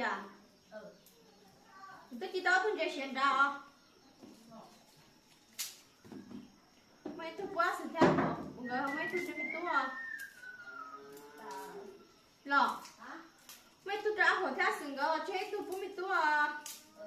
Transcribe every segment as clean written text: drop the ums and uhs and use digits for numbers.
à? Tôi chỉ đó tôi chơi chuyện đó. Mấy tôi quá sự theo một người không mấy tôi chơi cái túa à? Lọ. Mấy tôi trả hồ theo sự ngờ chơi tôi cũng bị túa à?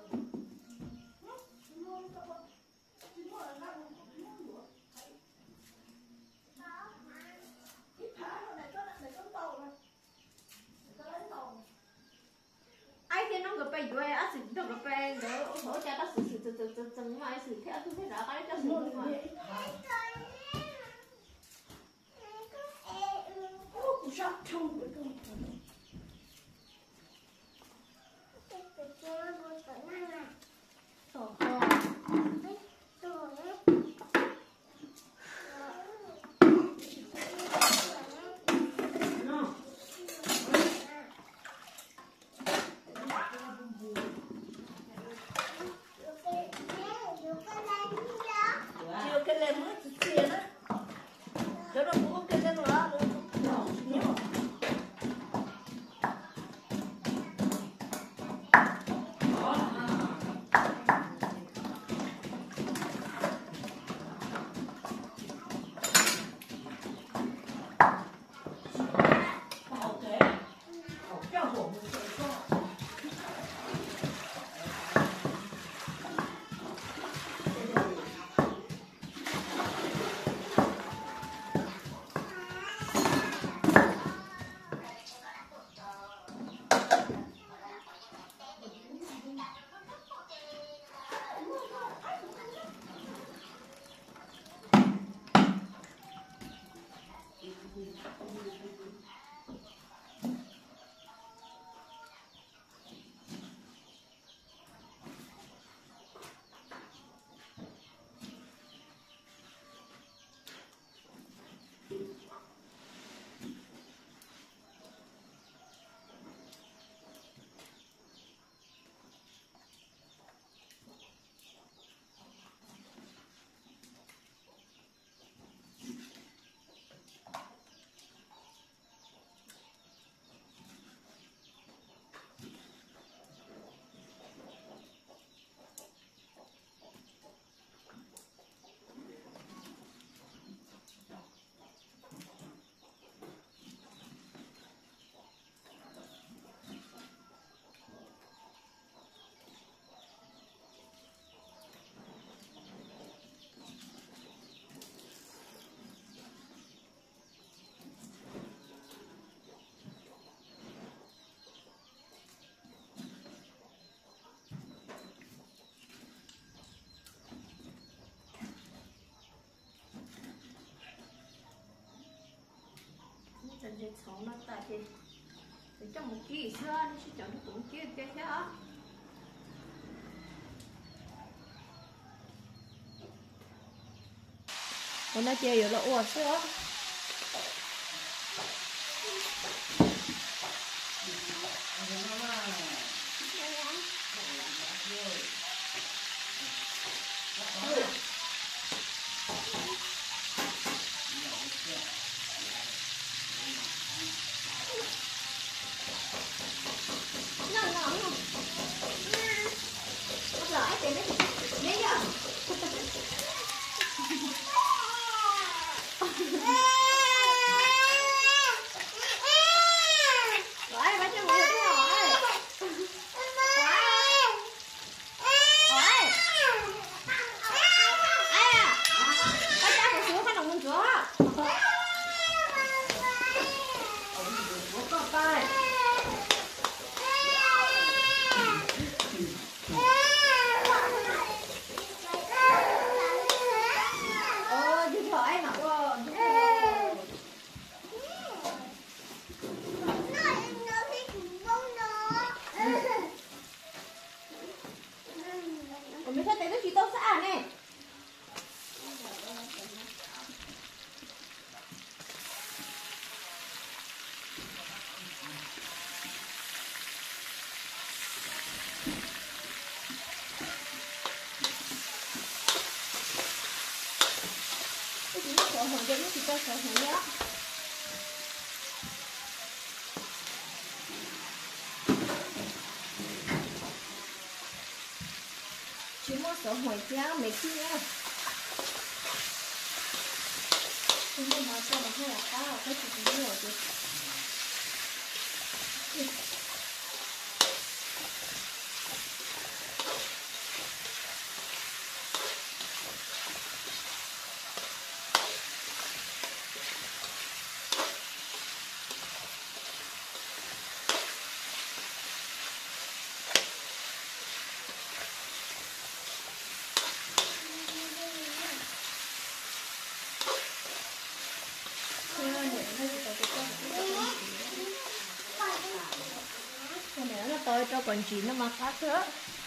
ai thì nó gặp phải rồi á sự nó gặp phải rồi hỗ trợ các sự mà sự theo tôi thấy rõ cái cho sự mà sắp chung với con để sống nó tại thì trong một kỳ xưa nó sẽ chọn được cũng kia kia thế á còn nó chơi rồi là ủa sữa sợ hồi chéo mấy kia nhưng mà sao mà hay là tao cái gì cũng nhiều chứ tôi cho còn chín nó mà khác nữa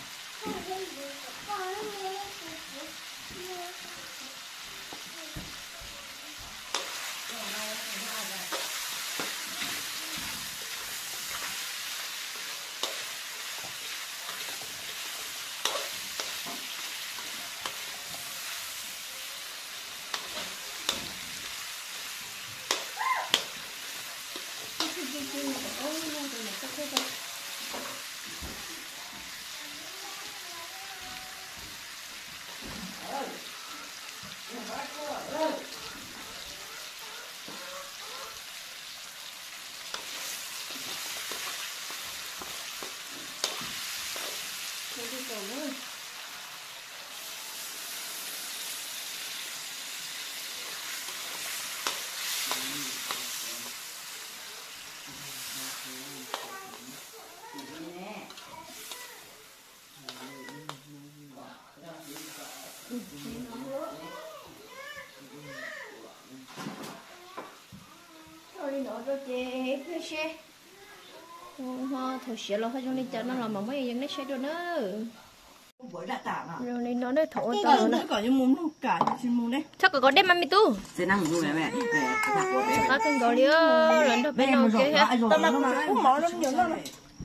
thôi xíu lo hơi trong đi chợ nó làm mà mấy dân nó sẽ được nữa rồi nên nó đấy thổi tao nữa có những món cả xin món đấy chắc có đem mami tu sẽ nằm ngủ mẹ mẹ có từng gọi đi lần đó bên nào kia hết tao làm cũng món lắm nhiều lắm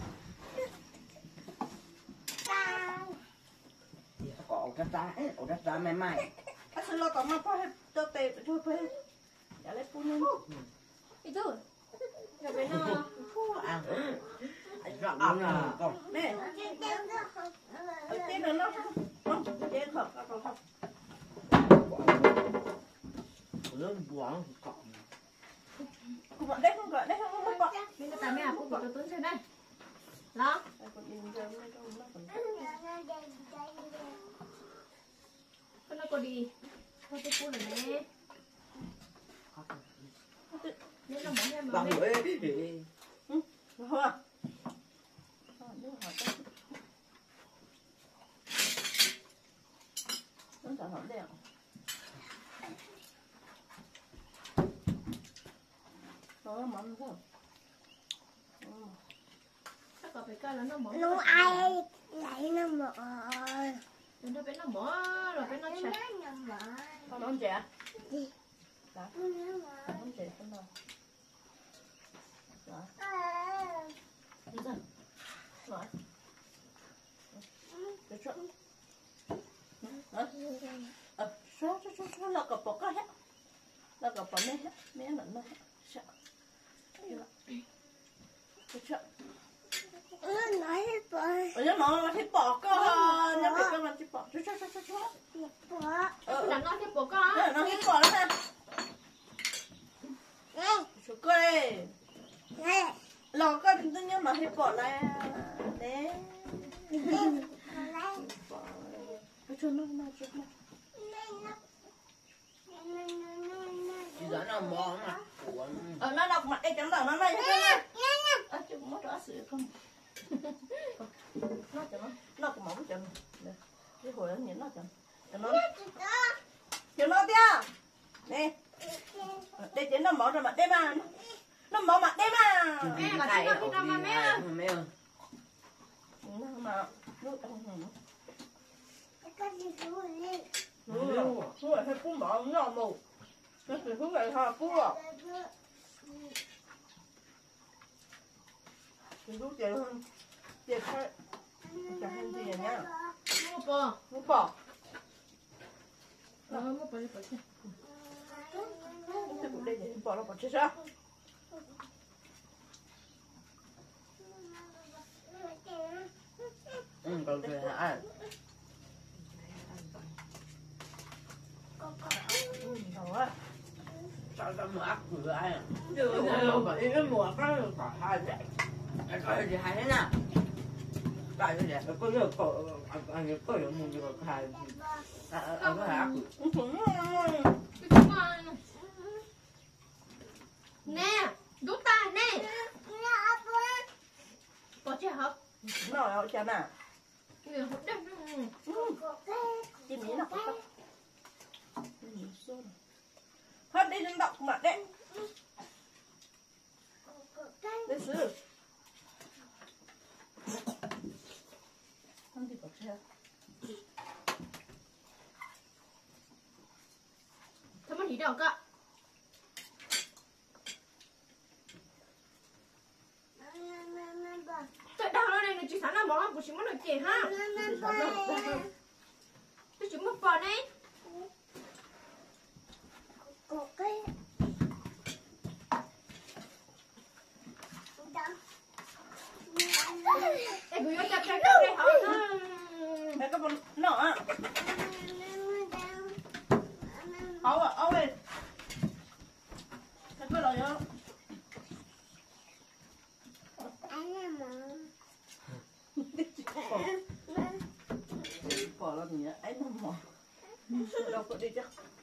có cái giá mẹ mày cái xin lo còn mà có hết tao tệ thôi phải trả lại phu nhân đi tu rồi bên nào nè ở trên đó nó không trên khẩu không lớn buồn còn đấy không gọi đấy không gọi bên cái tามcũng gọi tôi xem đây đó nó có đi thôi tôi phu rồi nè nếu nó mỏng em mà bằng biết ấy thôi à nó sản phẩm đẹp nó mắm sao chắc có phải coi là nó mỏng Nấu ai lấy nó mở rồi nó bên nó mỏ rồi bên nó chặt nó mở con non trẻ gì non trẻ con nào rồi để cho số là cặp bọc hết là cặp bọc này hết mấy lần này sợ sợ nói hết ở đây nó thích bỏ cơ nhá phải cơ mà thích bỏ cho bỏ là nó tiếp bộ con nó thích bỏ lắm nè số cơ đây này lò cơ tự nhiên mà thích bỏ này đấy bỏ cho nó cho nó chỉ giá nào mò mà nó đọc mặt đây chẳng đọc nó này hết á chứ mất rõ sự không nó cho nó cũng mỏng cho nó cái hồi đó nhìn nó cho nó tia nè đây chính nó mỏ ra mặt đây mà nó mỏ mặt đây mà mẹ mà cái nó khi nào mà mẹ mẹ nó mà nước cái gì cũng đi chú phải phun mỏ nhỏ mù nó phải phun lại ha phun à thì chú chạy hơn chạy khai chạy hơn gì nhá mua bò nó bỏ mua bò đi bò chứ tiếp tục đây để bỏ nó bỏ chết ra còn về ai tao mua ác của ai à? Chưa Đâu mà đi cái mùa có cả hai vậy. Cái coi gì hay thế nào? Tại vì vậy có nhiều cổ anh ấy có nhiều mùi gì có hai. Anh có ác. Nè, đút ta nè. Có trẻ học. Nó là cha nè. Người học đẹp. Chim ní nào hết đi lên đọc mặt đấy. Đây sư. Không đi bật xe. Thế mà đi đâu cơ? Tại đào nó này là chỉ sáng là món ăn của chúng nó được kể ha. Tôi chỉ một phần ấy. Ê, cứ chặt chặt cái hả? Đây có con nọ á. Ấu đi. Đây có lời không? Bỏ là gì ấy nó mỏ. Đâu có đi chứ.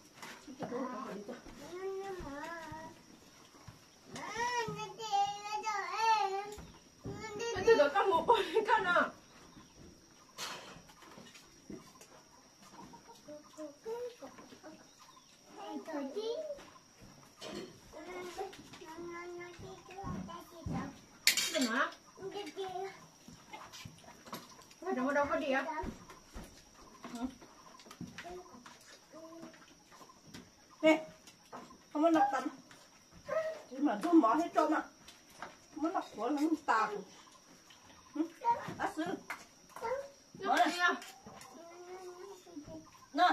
Tôi được con một con con à. Đừng hả? Đâu có đi á? Nè, không có nọc tầm. Chỉ mà tôi mỏ hết trơn à. Không có nọc của nó tà. Á sư. Nó đi à? Nó.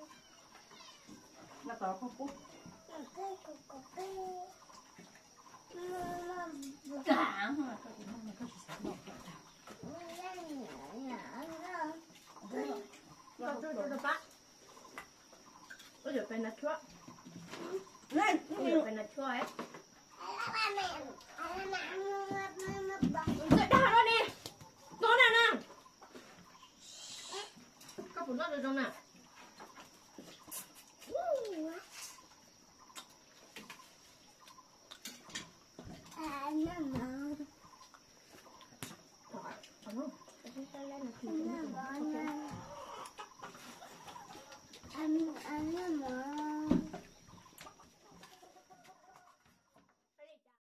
Nó có không cút. Cả. Tôi bắt. Ôi giời, phải nạt chúa. Này, Ôi giời, phải nạt chúa ấy. Dậy đào nó đi. Nó nè. Các phụ nó được không nào? Trời ơi,